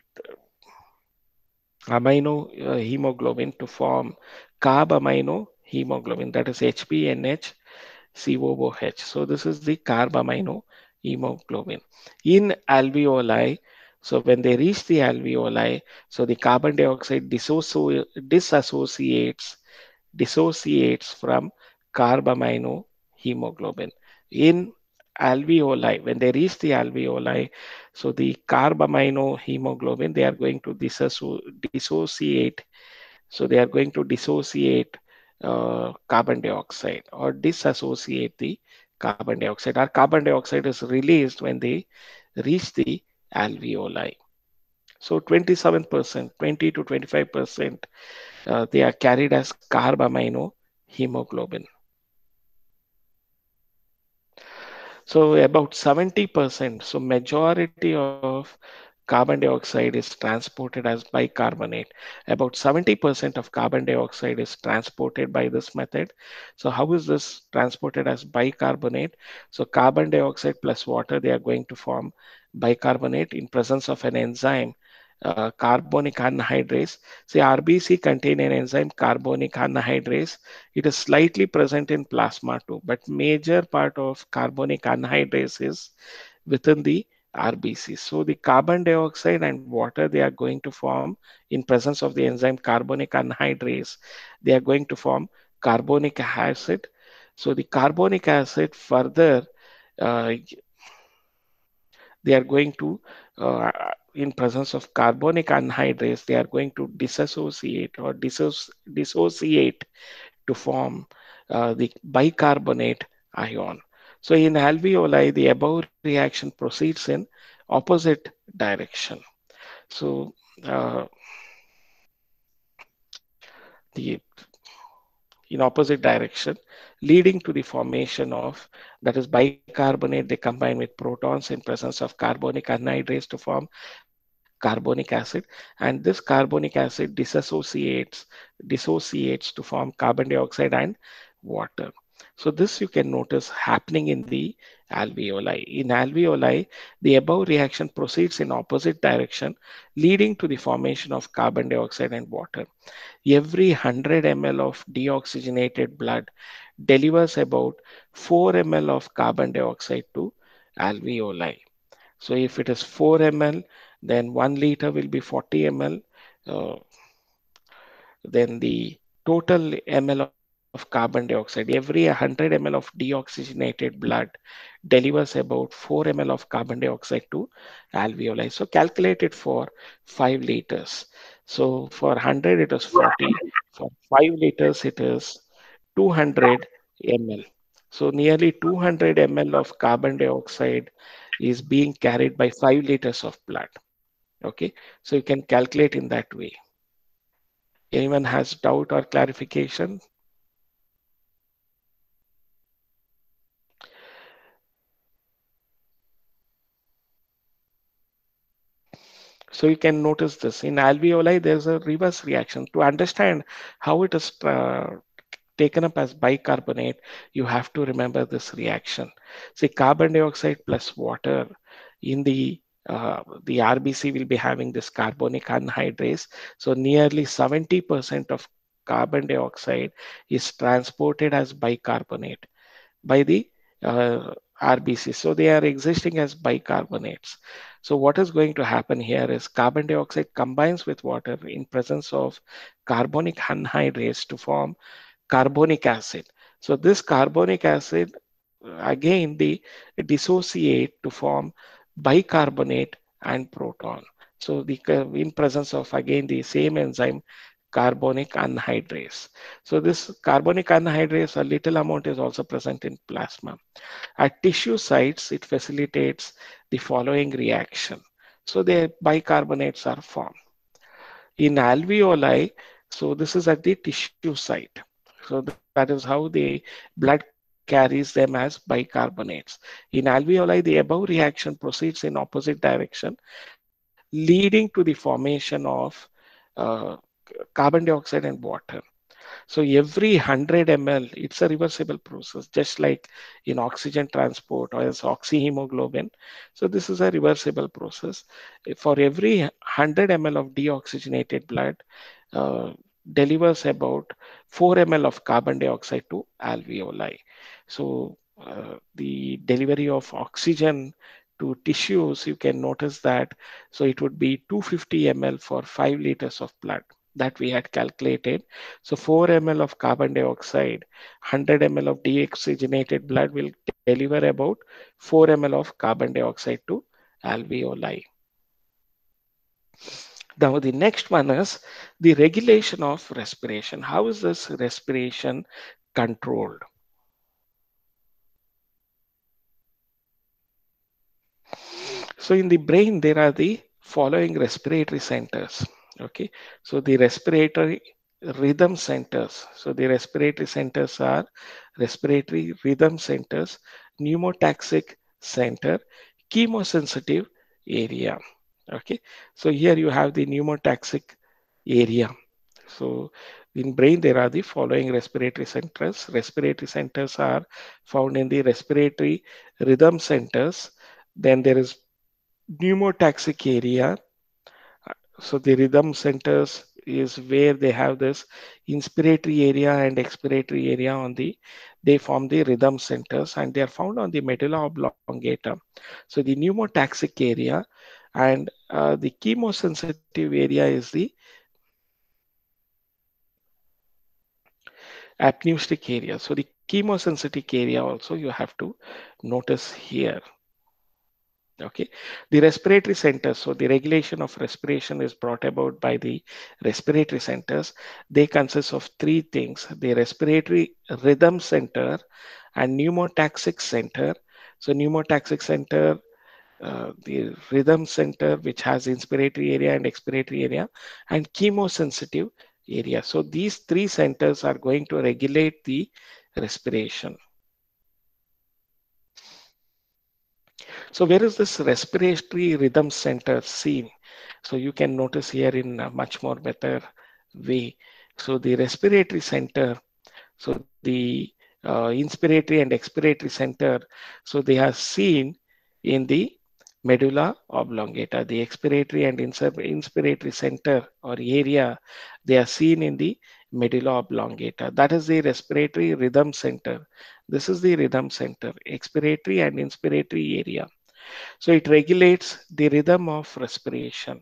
amino uh, hemoglobin to form carbaminohemoglobin, that is H B N H C O O H. So this is the carbamino hemoglobin. In alveoli, so when they reach the alveoli, so the carbon dioxide dissoci- disassociates dissociates from carbamino hemoglobin. In alveoli, when they reach the alveoli, so the carbamino hemoglobin, they are going to disasso- dissociate. So they are going to dissociate uh, carbon dioxide or disassociate the carbon dioxide. Or carbon dioxide is released when they reach the alveoli. So twenty-seven percent, twenty to twenty-five percent, uh, they are carried as carbamino hemoglobin. So about seventy percent, so majority of carbon dioxide is transported as bicarbonate. About seventy percent of carbon dioxide is transported by this method. So how is this transported as bicarbonate? So carbon dioxide plus water, they are going to form bicarbonate in presence of an enzyme, uh, carbonic anhydrase. See, R B C contain an enzyme, carbonic anhydrase. It is slightly present in plasma too, but major part of carbonic anhydrase is within the R B C. So the carbon dioxide and water, they are going to form in presence of the enzyme carbonic anhydrase. They are going to form carbonic acid. So the carbonic acid further, uh, they are going to, uh, in presence of carbonic anhydrase, they are going to disassociate or disso- dissociate to form uh, the bicarbonate ion. So in alveoli, the above reaction proceeds in opposite direction. So uh, the in opposite direction, leading to the formation of, that is bicarbonate. They combine with protons in presence of carbonic anhydrase to form carbonic acid, and this carbonic acid disassociates dissociates to form carbon dioxide and water. So this you can notice happening in the alveoli. In alveoli, the above reaction proceeds in opposite direction, leading to the formation of carbon dioxide and water. Every one hundred milliliters of deoxygenated blood delivers about four milliliters of carbon dioxide to alveoli. So if it is four milliliters, then one liter will be forty milliliters. Uh, then the total ml of carbon dioxide, every one hundred milliliters of deoxygenated blood delivers about four milliliters of carbon dioxide to alveoli. So calculate it for five liters. So for one hundred it is forty. For five liters it is two hundred milliliters. So nearly two hundred milliliters of carbon dioxide is being carried by five liters of blood. Okay, so you can calculate in that way. Anyone has doubt or clarification? So you can notice this in alveoli, there's a reverse reaction. To understand how it is uh, taken up as bicarbonate, you have to remember this reaction. See, carbon dioxide plus water in the uh, the R B C will be having this carbonic anhydrase. So nearly seventy percent of carbon dioxide is transported as bicarbonate by the uh, R B C. So they are existing as bicarbonates. So what is going to happen here is carbon dioxide combines with water in presence of carbonic anhydrase to form carbonic acid. So this carbonic acid, again, they dissociate to form bicarbonate and proton. So the in presence of, again, the same enzyme carbonic anhydrase. So this carbonic anhydrase, a little amount is also present in plasma. At tissue sites, it facilitates the following reaction. So the bicarbonates are formed. In alveoli, so this is at the tissue site. So that is how the blood carries them as bicarbonates. In alveoli, the above reaction proceeds in opposite direction, leading to the formation of uh, carbon dioxide and water. So every one hundred milliliters, it's a reversible process, just like in oxygen transport or as oxyhemoglobin. So this is a reversible process. For every one hundred milliliters of deoxygenated blood, uh, delivers about four milliliters of carbon dioxide to alveoli. So uh, the delivery of oxygen to tissues, you can notice that. So it would be two hundred fifty milliliters for five liters of blood that we had calculated. So four milliliters of carbon dioxide, one hundred milliliters of deoxygenated blood will deliver about four milliliters of carbon dioxide to alveoli. Now, the next one is the regulation of respiration. How is this respiration controlled? So, in the brain, there are the following respiratory centers. Okay, so the respiratory rhythm centers. So, the respiratory centers are respiratory rhythm centers, pneumotaxic center, chemosensitive area. Okay, so here you have the pneumotaxic area. So in brain, there are the following respiratory centers. Respiratory centers are found in the respiratory rhythm centers. Then there is pneumotaxic area. So the rhythm centers is where they have this inspiratory area and expiratory area on the, they form the rhythm centers and they are found on the medulla oblongata. So the pneumotaxic area and uh, the chemosensitive area is the apneustic area. So the chemosensitive area also you have to notice here. Okay, the respiratory centers. So the regulation of respiration is brought about by the respiratory centers. They consist of three things: the respiratory rhythm center and pneumotaxic center. So pneumotaxic center, uh, the rhythm center, which has inspiratory area and expiratory area, and chemosensitive area. So these three centers are going to regulate the respiration. So where is this respiratory rhythm center seen? So you can notice here in a much more better way. So the respiratory center, so the uh, inspiratory and expiratory center, so they are seen in the medulla oblongata. The expiratory and inspiratory center or area, they are seen in the medulla oblongata. That is the respiratory rhythm center. This is the rhythm center, expiratory and inspiratory area. So it regulates the rhythm of respiration.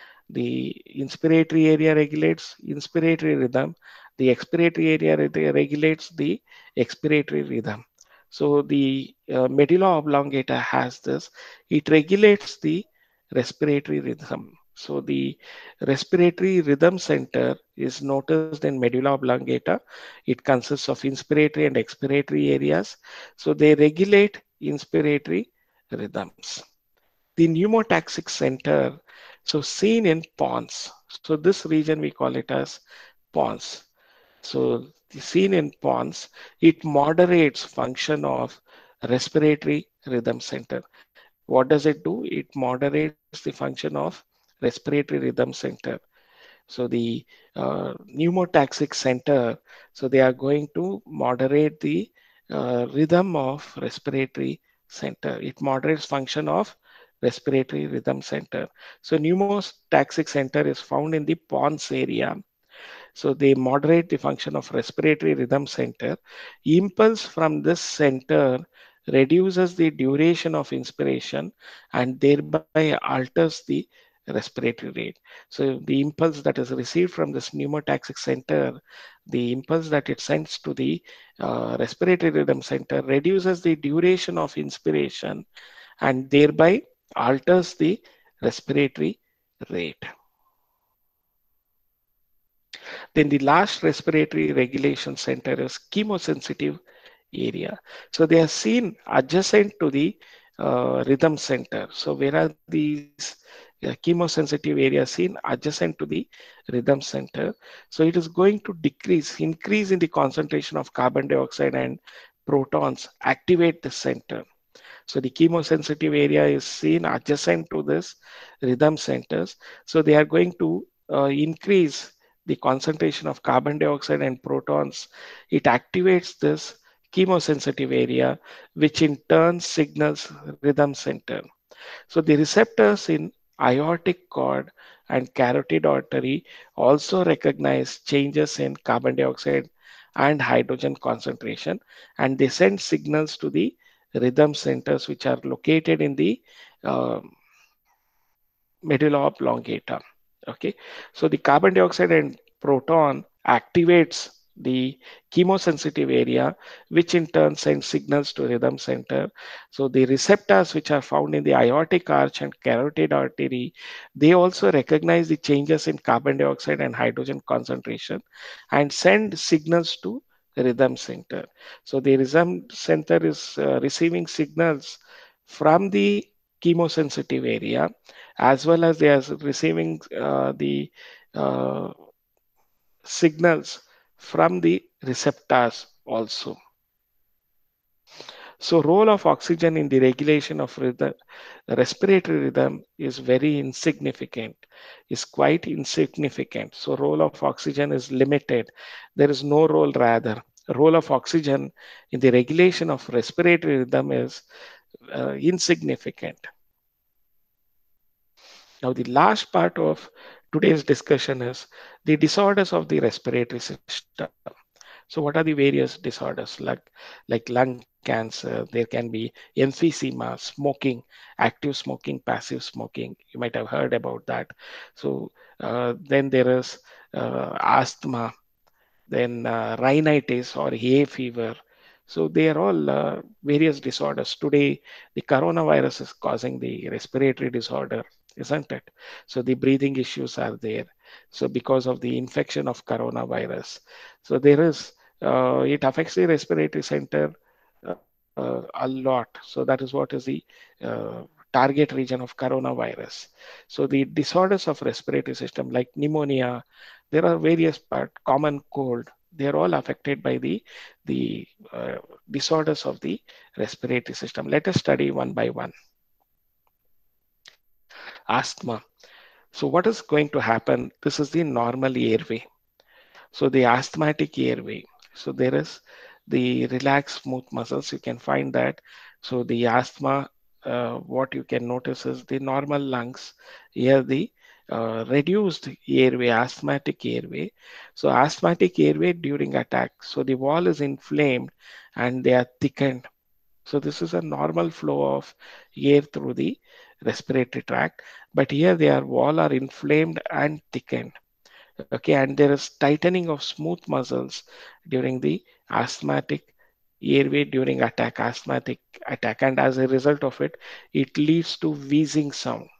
The inspiratory area regulates inspiratory rhythm. The expiratory area regulates the expiratory rhythm. So the uh, medulla oblongata has this. It regulates the respiratory rhythm. So the respiratory rhythm center is noticed in medulla oblongata. It consists of inspiratory and expiratory areas. So they regulate inspiratory rhythms. The pneumotaxic center, so seen in pons. So this region we call it as pons. So the seen in pons, it moderates function of respiratory rhythm center. What does it do? It moderates the function of respiratory rhythm center. So the uh, pneumotaxic center, so they are going to moderate the uh, rhythm of respiratory center. It moderates function of respiratory rhythm center. So pneumotaxic center is found in the pons area. So they moderate the function of respiratory rhythm center. Impulse from this center reduces the duration of inspiration and thereby alters the respiratory rate. So the impulse that is received from this pneumotaxic center, the impulse that it sends to the uh, respiratory rhythm center reduces the duration of inspiration and thereby alters the respiratory rate. Then the last respiratory regulation center is chemosensitive area. So they are seen adjacent to the uh, rhythm center. So where are these uh, chemosensitive areas seen adjacent to the rhythm center? So it is going to decrease, increase in the concentration of carbon dioxide and protons activate the center. So the chemosensitive area is seen adjacent to this rhythm centers. So they are going to uh, increase the concentration of carbon dioxide and protons. It activates this chemosensitive area, which in turn signals rhythm center. So the receptors in aortic cord, and carotid artery also recognize changes in carbon dioxide and hydrogen concentration, and they send signals to the rhythm centers, which are located in the uh, medulla oblongata. Okay, so the carbon dioxide and proton activates the chemosensitive area, which in turn sends signals to rhythm center. So the receptors which are found in the aortic arch and carotid artery, they also recognize the changes in carbon dioxide and hydrogen concentration and send signals to rhythm center. So the rhythm center is uh, receiving signals from the chemosensitive area, as well as they are receiving uh, the uh, signals from the receptors also. So role of oxygen in the regulation of rhythm, respiratory rhythm is very insignificant, is quite insignificant. So role of oxygen is limited. There is no role rather. Role of oxygen in the regulation of respiratory rhythm is uh, insignificant. Now, the last part of today's discussion is the disorders of the respiratory system. So, what are the various disorders like like lung cancer? There can be emphysema, smoking, active smoking, passive smoking. You might have heard about that. So, uh, then there is uh, asthma, then uh, rhinitis or hay fever. So they are all uh, various disorders. Today, the coronavirus is causing the respiratory disorder, isn't it? So the breathing issues are there. So because of the infection of coronavirus, so there is uh, it affects the respiratory center uh, a lot. So that is what is the uh, target region of coronavirus. So the disorders of respiratory system like pneumonia, there are various part common cold, they're all affected by the the uh, disorders of the respiratory system. Let us study one by one. Asthma. So what is going to happen? This is the normal airway. So the asthmatic airway. So there is the relaxed smooth muscles. You can find that. So the asthma, uh, what you can notice is the normal lungs. Here the uh, reduced airway, asthmatic airway. So asthmatic airway during attack. So the wall is inflamed and they are thickened. So this is a normal flow of air through the respiratory tract. But here they are wall are inflamed and thickened. Okay, and there is tightening of smooth muscles during the asthmatic airway during attack, asthmatic attack, and as a result of it, it leads to wheezing sound.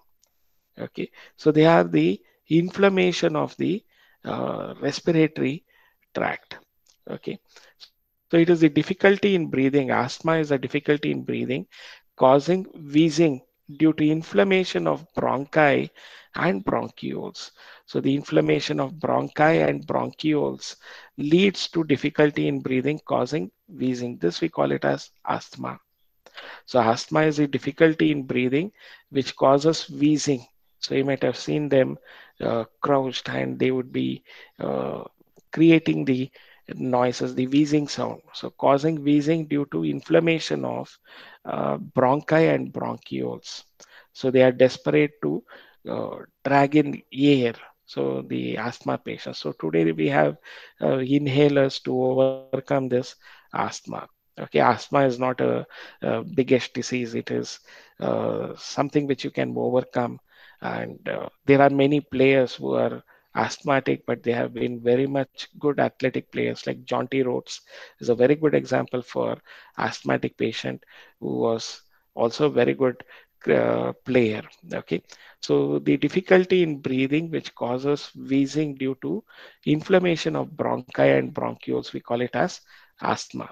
Okay, so they are the inflammation of the uh, respiratory tract. Okay, so it is the difficulty in breathing. Asthma is a difficulty in breathing, causing wheezing due to inflammation of bronchi and bronchioles. So the inflammation of bronchi and bronchioles leads to difficulty in breathing, causing wheezing. This we call it as asthma. So asthma is a difficulty in breathing which causes wheezing. So you might have seen them uh, crouched and they would be uh, creating the noises, the wheezing sound. So causing wheezing due to inflammation of uh, bronchi and bronchioles. So they are desperate to uh, drag in air. So the asthma patients. So today we have uh, inhalers to overcome this asthma. Okay, asthma is not a, a biggest disease. It is uh, something which you can overcome. And uh, there are many players who are asthmatic, but they have been very much good athletic players. Like Jonty Rhodes is a very good example for asthmatic patient who was also a very good uh, player. Okay, so the difficulty in breathing, which causes wheezing due to inflammation of bronchi and bronchioles, we call it as asthma.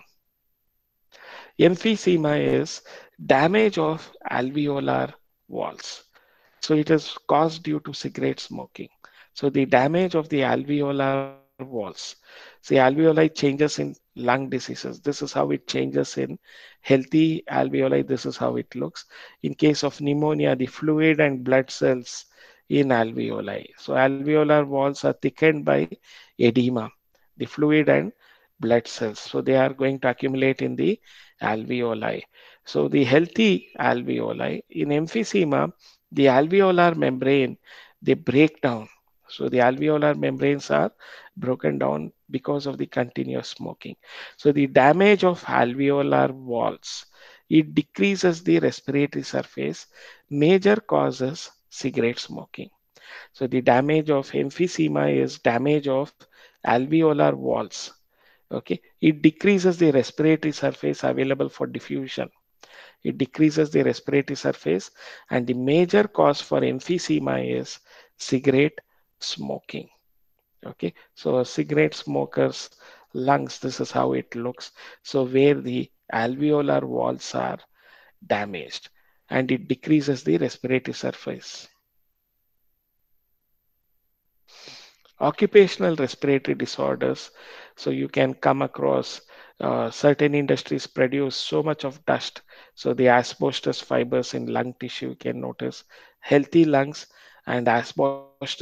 Emphysema is damage of alveolar walls. So it is caused due to cigarette smoking. So the damage of the alveolar walls. See, alveoli changes in lung diseases. This is how it changes in healthy alveoli. This is how it looks. In case of pneumonia, the fluid and blood cells in alveoli. So alveolar walls are thickened by edema, the fluid and blood cells. So they are going to accumulate in the alveoli. So the healthy alveoli in emphysema, The alveolar membrane, they break down. So the alveolar membranes are broken down because of the continuous smoking. So the damage of alveolar walls, it decreases the respiratory surface, major causes cigarette smoking. So the damage of emphysema is damage of alveolar walls. Okay, it decreases the respiratory surface available for diffusion. It decreases the respiratory surface, and the major cause for emphysema is cigarette smoking. Okay, so cigarette smokers lungs, this is how it looks. So where the alveolar walls are damaged, and it decreases the respiratory surface. Occupational respiratory disorders, so you can come across uh, certain industries produce so much of dust, so the asbestos fibers in lung tissue, you can notice healthy lungs and asbestos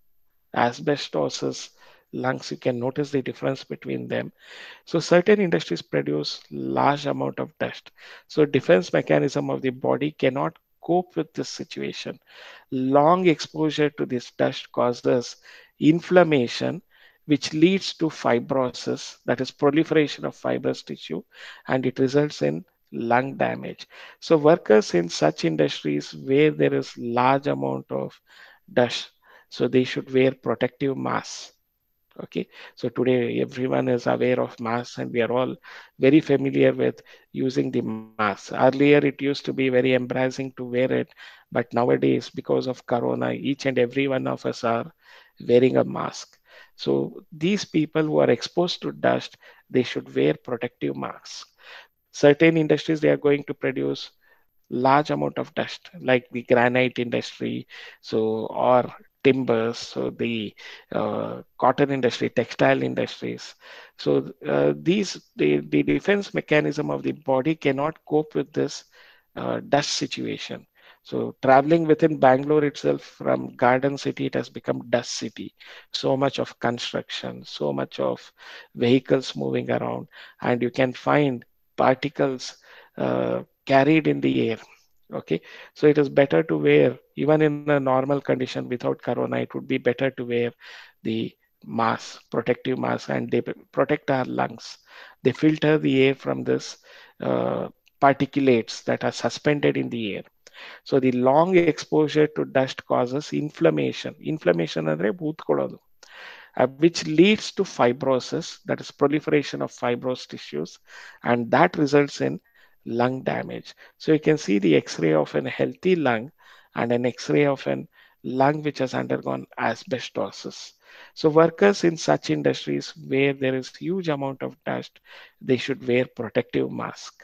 asbestosis lungs, you can notice the difference between them. So certain industries produce large amount of dust, so defense mechanism of the body cannot cope with this situation. Long exposure to this dust causes inflammation, which leads to fibrosis, that is proliferation of fibrous tissue, and it results in lung damage. So workers in such industries where there is large amount of dust, so they should wear protective masks. Okay, so today everyone is aware of masks, and we are all very familiar with using the mask. Earlier it used to be very embarrassing to wear it, but nowadays because of corona, each and every one of us are wearing a mask. So these people who are exposed to dust, they should wear protective masks. Certain industries, they are going to produce large amount of dust, like the granite industry, so or timbers, so the uh, cotton industry, textile industries. So uh, these the, the defense mechanism of the body cannot cope with this uh, dust situation. So traveling within Bangalore itself, from garden city, it has become dust city. So much of construction, so much of vehicles moving around, and you can find particles uh, carried in the air. Okay, so it is better to wear, even in a normal condition without corona, it would be better to wear the mask, protective mask, and they protect our lungs. They filter the air from this uh, particulates that are suspended in the air. So the long exposure to dust causes inflammation. Inflammation ಅಂದ್ರೆ ಊದ್ಕೊಳ್ಳೋದು, uh, which leads to fibrosis, that is proliferation of fibrous tissues, and that results in lung damage. So you can see the X-ray of an healthy lung and an X-ray of an lung which has undergone asbestosis. So workers in such industries where there is huge amount of dust, they should wear protective mask.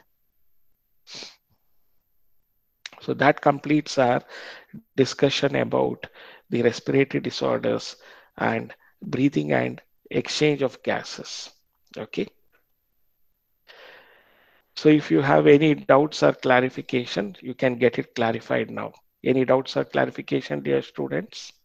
So that completes our discussion about the respiratory disorders and breathing and exchange of gases. Okay. So if you have any doubts or clarification, you can get it clarified now. Any doubts or clarification, dear students?